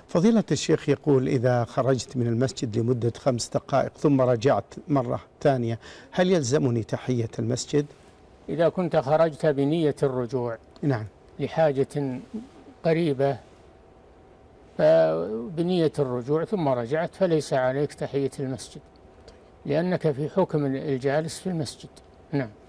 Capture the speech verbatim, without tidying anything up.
فضيلة الشيخ يقول: إذا خرجت من المسجد لمدة خمس دقائق ثم رجعت مرة ثانية، هل يلزمني تحية المسجد؟ إذا كنت خرجت بنية الرجوع نعم لحاجة قريبة فبنية الرجوع ثم رجعت فليس عليك تحية المسجد، لأنك في حكم الجالس في المسجد. نعم.